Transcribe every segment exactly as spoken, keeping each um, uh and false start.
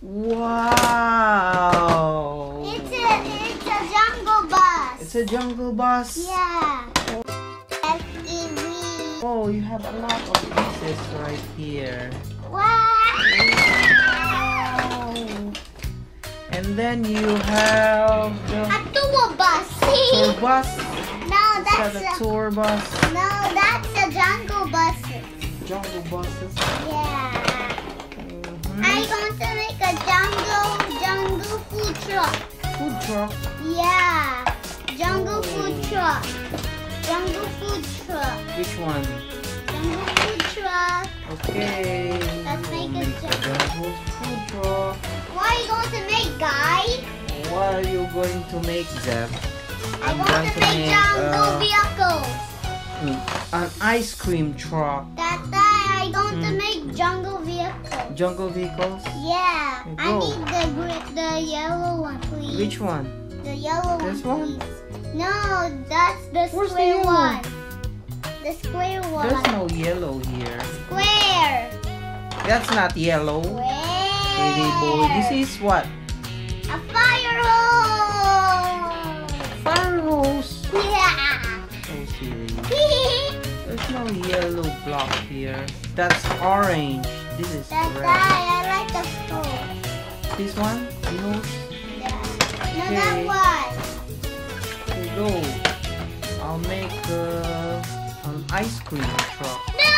Wow! It's a, it's a jungle bus. It's a jungle bus? Yeah. S E V. Oh, you have a lot of pieces right here. Wow. Wow. And then you have the A tour bus. tour bus. No, Is that's that a a, tour bus? no, that's a jungle bus. Jungle buses. Yeah. Mhm. I'm going to make a jungle jungle food truck. Food truck. Yeah. Jungle Oh. food truck. Jungle food truck. Which one? Jungle food truck. Okay. Let's make We'll a make a jungle. jungle food truck. What are you going to make, guys? What are you going to make, Zeb? I'm going to make jungle uh, vehicles. an ice cream truck. Tata, I'm going to Hmm. make jungle vehicles. Jungle vehicles. Yeah. Okay, I go. need the gri- the yellow one, please. Which one? The yellow This one, one? please. No, that's the Where's the square yellow? one. The square one. There's no yellow here. Square. That's not yellow. Baby boy, Square. this is what? A fire hose. Fire hose. Yeah. So silly. There's no yellow block here. That's orange. This is Tata, red. I like the hose. This one? The hose? Yeah. No, Okay. that one. Here you go. I'll make uh, an ice cream truck. No.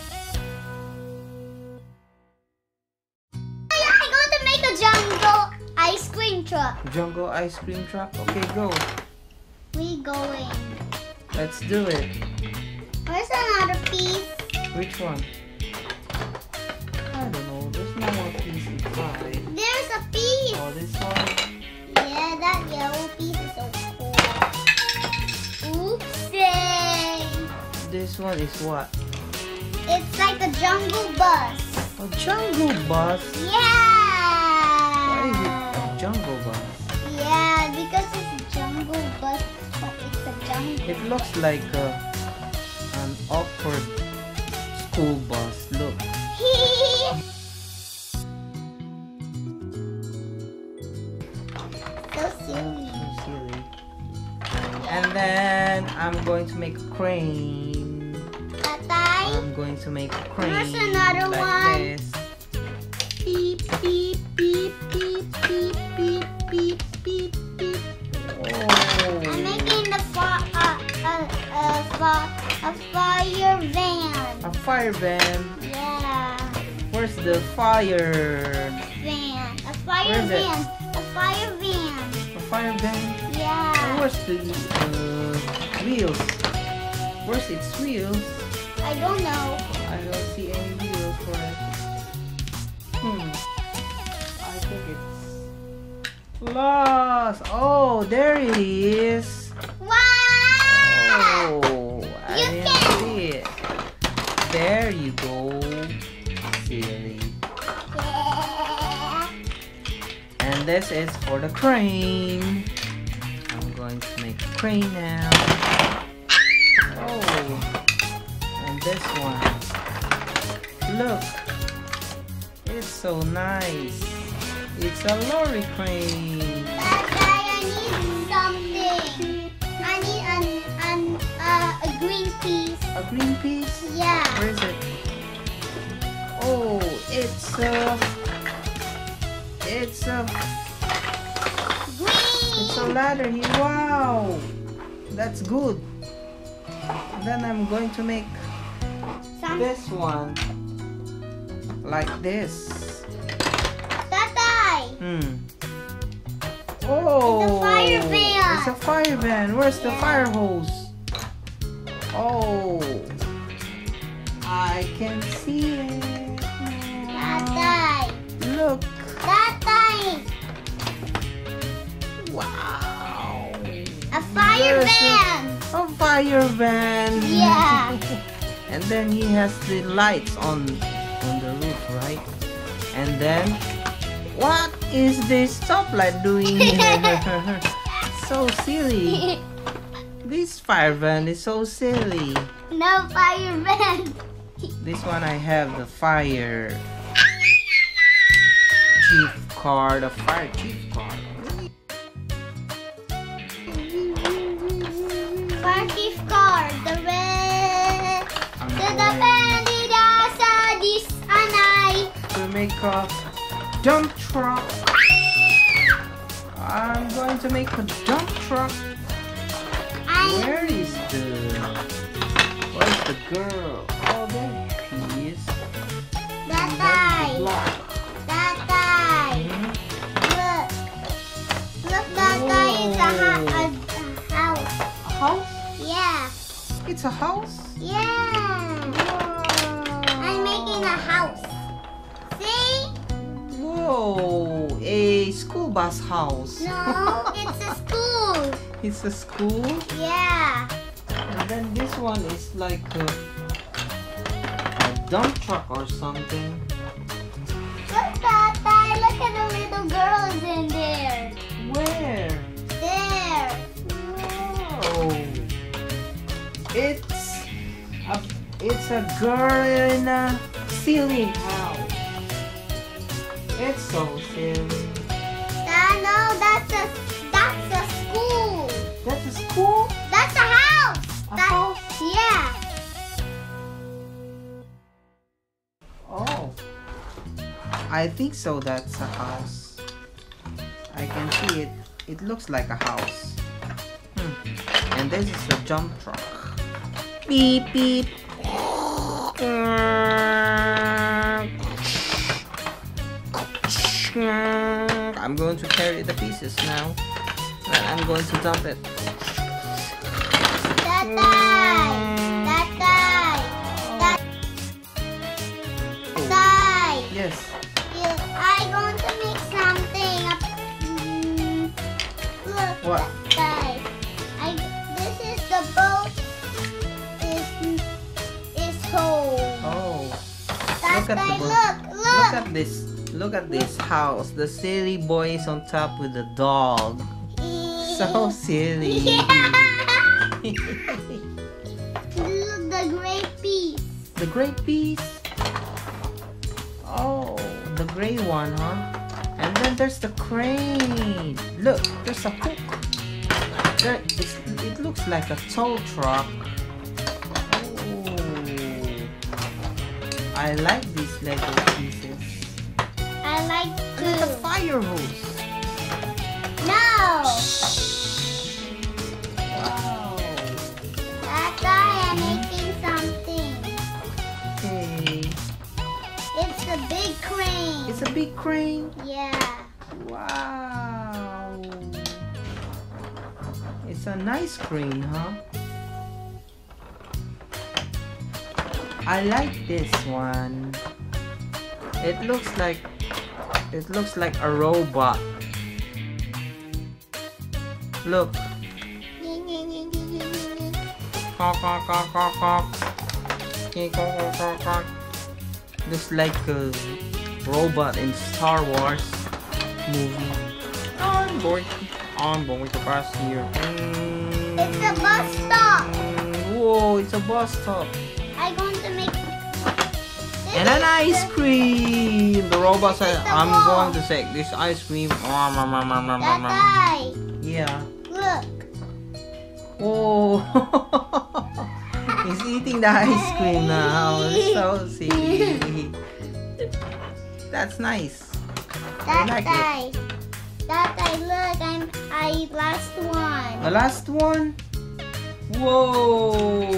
I'm going to make a jungle ice cream truck. Jungle ice cream truck. Okay, go. We going. Let's do it. Where's another piece? Which one? I don't know. There's no more piece inside. There's a piece. Oh, this one. Yeah, that yellow piece is so cool. Oopsie. This one is what? It's like a jungle bus. A jungle bus. Why is it Yeah. a jungle bus? Yeah, because it's a jungle bus, but it's a jungle. It looks like uh, an awkward school bus. Look. So silly. So silly. And then I'm going to make a crane. Tatay, I'm going to make a crane There's another like one. this. beep, beep, beep, beep, beep, beep, beep, beep, beep. I'm Oh. making the fi- uh, uh, uh, fi- a fire van. A fire van. Yeah, Where's the fire? van. A fire Where is it? van. A fire van. A fire van? Yeah. Where's the uh, wheels? Where's its wheels? I don't know. I don't see any wheels for it. Hmm. I think it's lost. Oh, there it is. Wow! Oh, I You didn't can- see it. There you go. Silly. Yeah. And this is for the crane. I'm going to make a crane now. Oh, and this one. Look, it's so nice. It's a lorry crane. Tatay, I need something. I need an, an, uh, a green piece. A green piece? Yeah. Where is it? Oh, it's a, it's a, Green. it's a ladder here. Wow, that's good. Then I'm going to make Some- this one like this. Tatay. Hmm. Oh, It's a fire van. It's a fire van. Where's the Yeah. fire hose? Oh, I can see it. Tatay. Look. Tatay. Wow. A fire There's a- van. A fire van. Yeah. And then he has the lights on on the roof, right? And then, what is this stoplight doing here? So silly. This fire van is so silly. No fire van. This one I have the fire chief car, the fire chief car. Fire chief car, the red. I'm The going bandida sa dis anay. to make a dump truck. I'm going to make a dump truck. I Where is the Where's the girl? Oh, there she is. that And guy. there's the block. That guy. Mhm. Look. Look, that guy is a, ha- a, a house. A house? Yeah. It's a house? Yeah. I'm making a house. See? Whoa, a school bus house. No, it's a school. It's a school. Yeah. And then this one is like a, a dump truck or something. Look, Tata. Look at the little girls in there. Where? There. Whoa. It's a it's a girl in a silly house. It's so silly. Ah, no, that's a that's a school. That's a school? That's a house. A That- house? Yeah. Oh. I think so, that's a house. I can see it. It looks like a house. Hmm. And this is a jump truck. Beep beep. I'm going to carry the pieces now. And I'm going to dump it. That guy. That guy. That guy. Yes. You, I going to make something. Up, mm, look, What? that guy. I. This is the boat. Is is home. Oh. That Look at the guy. boat. Look, Look look. at this. Look at this house. The silly boy is on top with the dog. So silly. Yeah. Look, the great piece. The gray piece. Oh, the gray one, huh? And then there's the crane. Look, there's a hook. There, it's, it looks like a tow truck. Oh, I like these Lego pieces. I like Look at the to. fire hose. No. Wow. That guy, I'm making something. Okay. It's a big crane. It's a big crane. Yeah. Wow. It's a nice crane, huh? I like this one. It looks like it looks like a robot. Look. Caw, caw, caw, caw, caw. Okay, caw, caw, caw, caw. Looks like a robot in Star Wars movie. I'm going to, I'm going to pass here. It's a bus stop. Whoa, it's a bus stop. I'm going to make. And an ice cream. The robot said, This is the I'm ball. going to take this ice cream. That guy. Yeah. Look. Oh. He's eating the ice cream now. It's so silly. That's nice. I That like it. guy. That guy. Look. I'm. I last one. The last one. Whoa.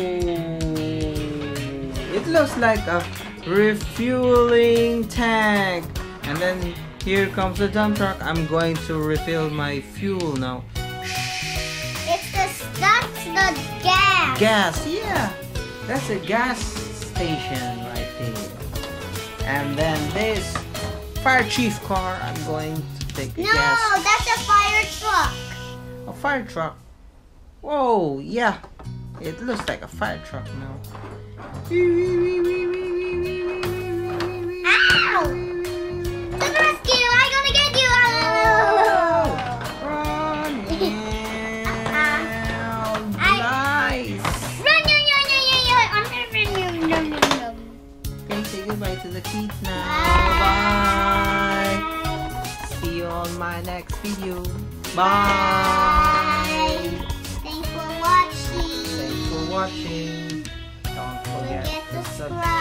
It looks like a refueling tank. And then here comes the dump truck. I'm going to refill my fuel now. It's the. That's the gas. Gas, yeah. That's a gas station right there. And then this fire chief car, I'm going to take the No, gas. that's a fire truck. A fire truck. Whoa, yeah. It looks like a fire truck now. Ow! To the rescue! I'm gonna get you! Run! I- Nice! Run, run, run, run, run, run! I'm gonna run, run, run, run, run. Okay, say goodbye to the kids now. Bye. Bye! on my next video. Bye. Bye. Thanks for watching. Thanks for watching. Don't forget Forget to to subscribe. subscribe.